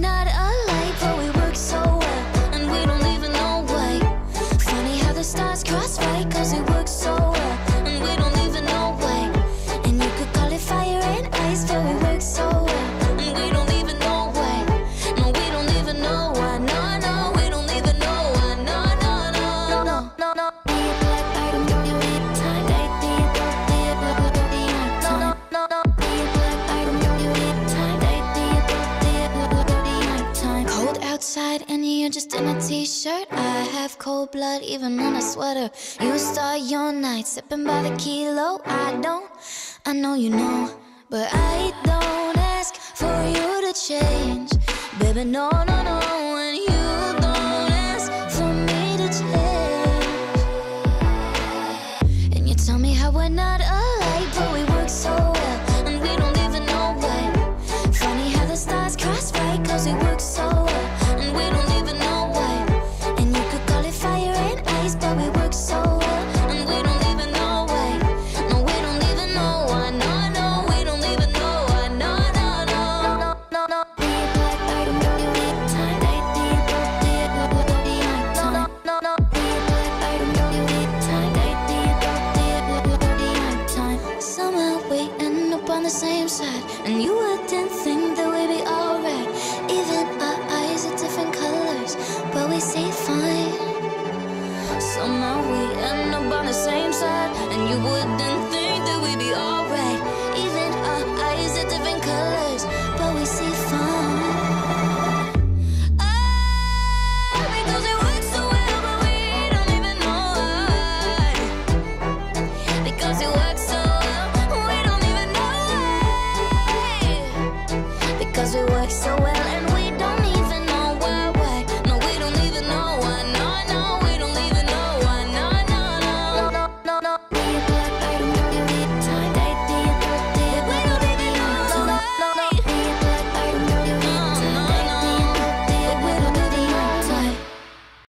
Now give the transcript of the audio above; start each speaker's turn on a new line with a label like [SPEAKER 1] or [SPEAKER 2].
[SPEAKER 1] not alike, but we work so well, and we don't even know why. Funny how the stars cross right, cause we work so well, and we don't even know why. And you could call it fire and ice, but we work so well, and we don't even know why. No, we don't even know why. No, no, we don't even know why. No, no, no, no, no, no. Cold outside and you're just in a t-shirt. I have cold blood even in a sweater. You start your night sipping by the kilo. I know you know, but I don't ask for you to change. Baby, no, no, no, and you don't ask for me to change. And you tell me how we're not alike, but we work so well, and we don't even know why. Funny how the stars cross right, cause we work so